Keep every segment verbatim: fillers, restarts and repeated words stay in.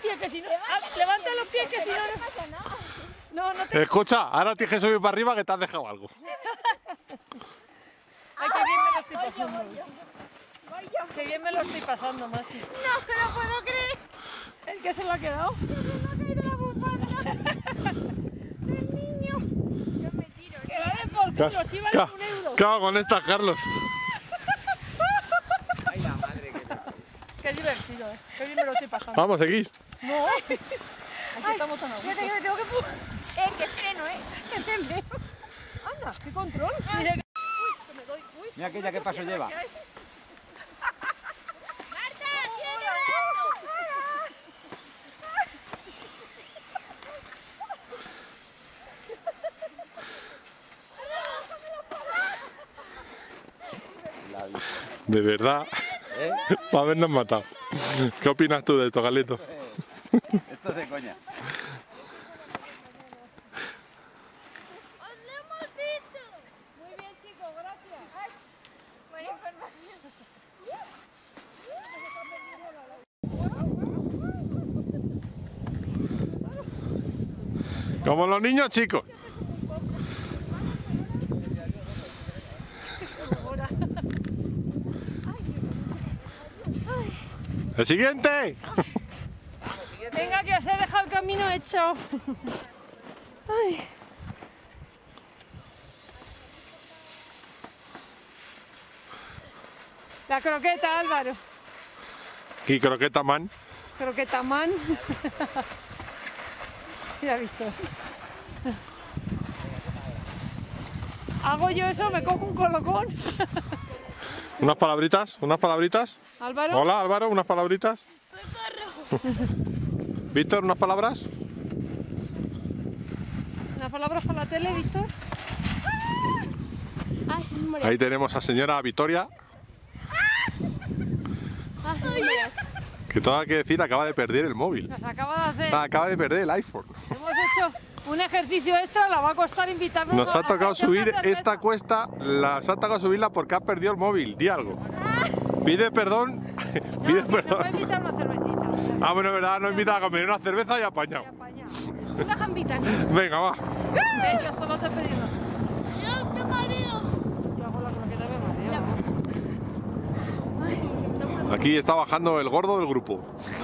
pies, que si no... Ah, levanta los pies, que si no... No pasa nada. No, no te... Escucha, ahora tienes que subir para arriba que te has dejado algo. Ay, qué bien me lo estoy pasando. Qué bien me lo estoy pasando, Masi. No, no lo puedo creer. ¿El que se lo ha quedado? Se me ha caído la bufanda del niño. Yo me tiro. Que vale por culo, sí vale un euro. ¿Qué hago con estas, Carlos? Ay, la madre que te... Qué divertido, ¿eh? Qué bien me lo estoy pasando. Vamos, seguís. No, aquí estamos tan a gusto. Yo te tengo que... Eh, que freno, eh. Que freno. Anda, qué control. Mira que... Uy, que me doy. Uy. Mira aquella qué paso lleva. De verdad, ¿Eh? para habernos matado. ¿Qué opinas tú de esto, Galito? Esto es de coña. ¡Os lo hemos dicho! Muy bien, chicos, gracias. Ay, buena información. Como los niños chicos. ¡El siguiente! Venga, que os he dejado el camino hecho. Ay. La croqueta, Álvaro. Y croqueta man. Croqueta man. Mira, Víctor. Hago yo eso, me cojo un colocón. Unas palabritas, unas palabritas. Álvaro. Hola, Álvaro, unas palabritas. ¡Socorro! Víctor, unas palabras. ¿Unas palabras para la tele, Víctor? Ay, me Ahí tenemos a señora Victoria, que todo hay que decir acaba de perder el móvil. Nos acaba de O hacer. sea, acaba de perder el iPhone. Hemos hecho un ejercicio extra, la va a costar invitarnos. Nos ha a tocado hacer una subir cerveza. esta cuesta, las ha tocado subirla porque ha perdido el móvil. Di algo. Pide perdón. No, Pide que me va a perdón. invitar una cervecita. Ah, bueno, verdad, no invita a comer una cerveza y apañado. una gambita. Venga, va. Ven, yo solo te he pedido. Yo te mareo. Yo hago la croqueta y me mareo. Aquí está bajando el gordo del grupo.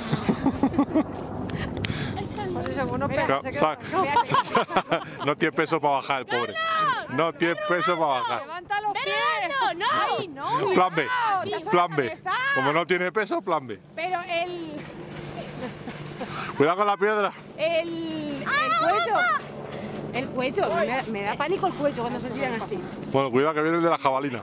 Por eso, bueno, Ca- pero se sa- queda. No tiene peso para bajar el pobre. No tiene peso para bajar. Levanta los pies. No, no. Ay, no. Plan B. te has Plan la B. cabeza. Como no tiene peso, plan B. Pero el... Cuidado con la piedra. El... El cuello. El cuello. Me, me da pánico el cuello cuando se tiran así. Bueno, cuidado que viene el de la jabalina.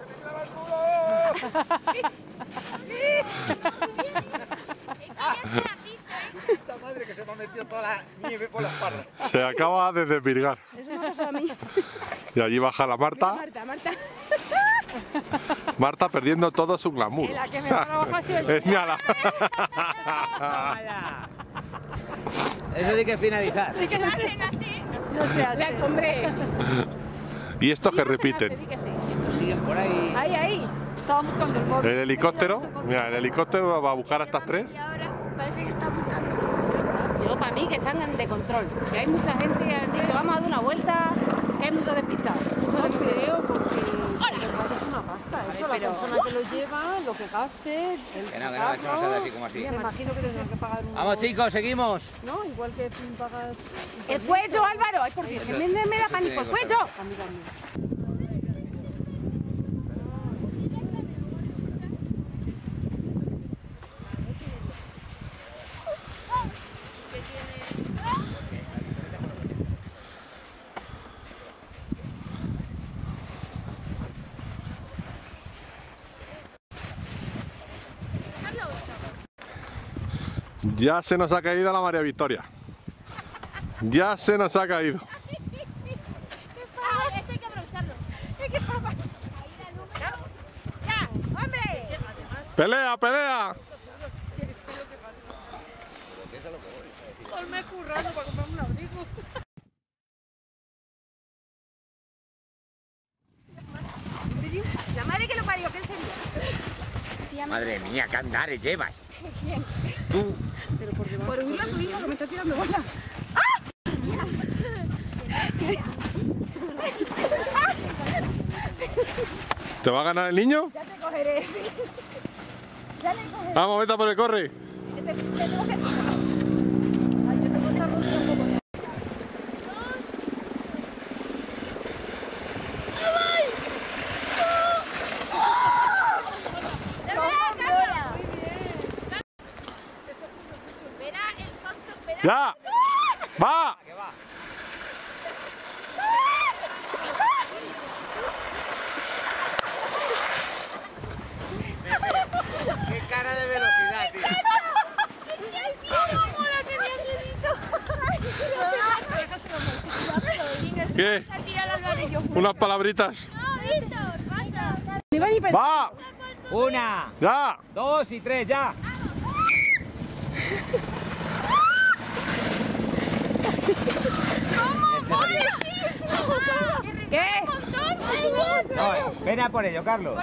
Esta madre que se me ha metido toda la nieve por la espalda. Se acaba de desvirgar. Eso me pasó a mí. Y allí baja la Marta. Marta, Marta. Marta perdiendo todo su glamour. La que me O sea, trabaja ha sido yo. es mala. Vaya. Eso hay que finalizar. Sí que no se No se hace. Hombre. Y estos que No se repiten. hace, di que sí. Estos siguen por ahí. Ahí, ahí. Estábamos buscando el móvil. El helicóptero. Mira, el helicóptero va a buscar a estas tres. Y ahora parece que está buscando. Yo, para mí, que están de control. Que hay mucha gente que han dicho, vamos a dar una vuelta, que hay muchos despistados. Muchos No despistados. creo, porque es una pasta. Eso, la pero- persona que lo lleva, lo que gaste, el Que no, que no, eso no se hace así como así. Me imagino que tendrán que pagar un... Vamos chicos, seguimos. ¿No? Igual que pagas... El cuello, Álvaro. Ay, por Dios, que me, me da pánico el cuello. A mí también. Ya se nos ha caído la María Victoria. Ya se nos ha caído. Ah, esto hay que aprovecharlo. Es que papá. Ya, hombre. ¡Pelea, pelea! Ponme currando para comprarme un abrigo. La madre que lo parió, ¿qué sería? Madre mía, qué andares llevas. ¿Quién? tú. Por huir a tu hijo que me está tirando bola. ¿Te va a ganar el niño? Ya te cogeré, sí. Ya le cogeré. Vamos, vete por el corre. Te, te tengo que... Ay, yo tengo que estar rompiendo un poco. ¡Ya! ¡Va! ¡Qué cara de velocidad, tío! ¿Qué? Unas palabritas. ¡Va! Una, ¡Ya! dos y tres, ya. ¿Qué? No, ven a por ello, Carlos.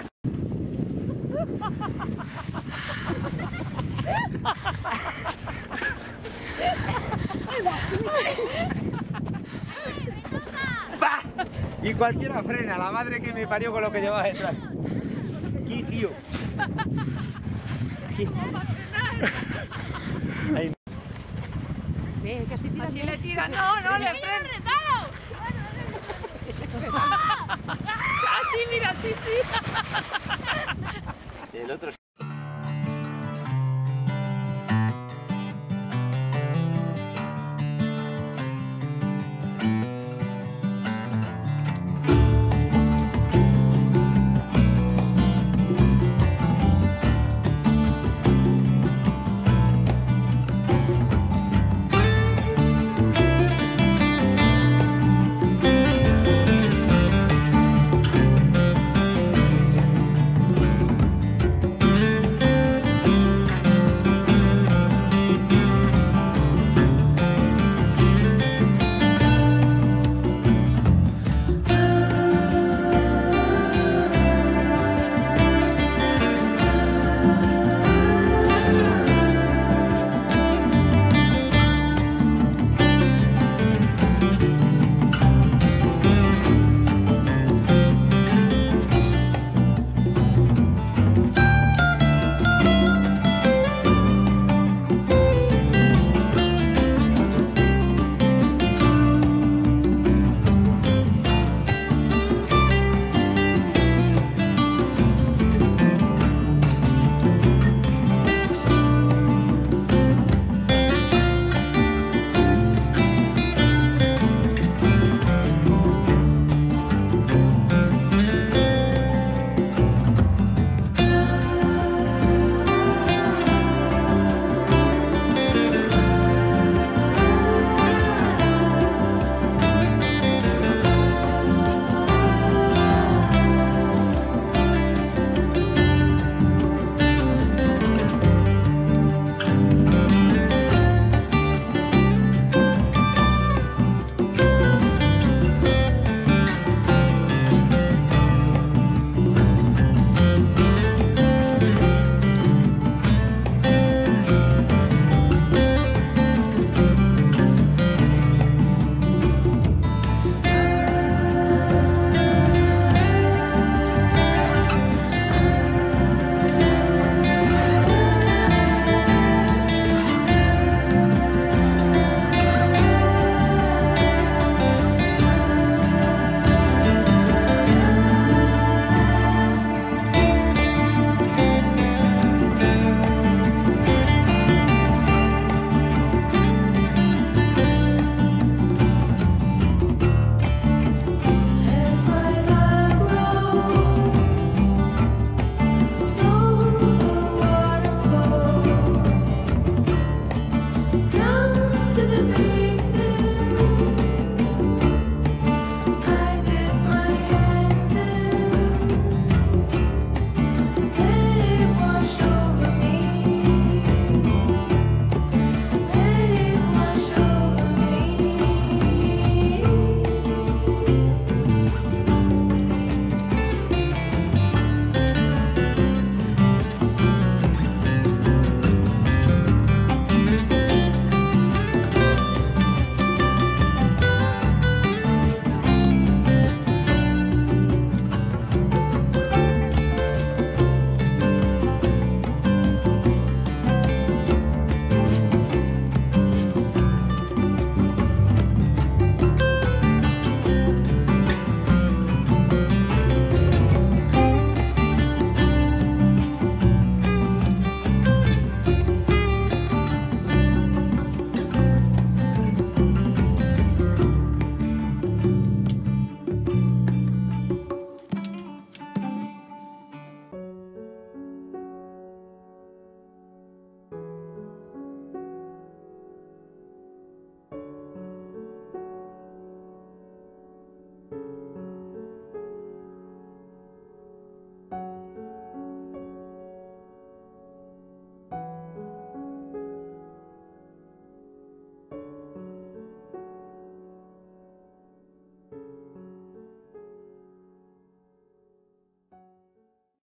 ¡Bah! Y cualquiera frena, la madre que me parió con lo que llevaba detrás. ¿Qué tío? Ahí. Ve, casi tira. Así le tira. No, no, le frena. Así, mira, sí, sí. El otro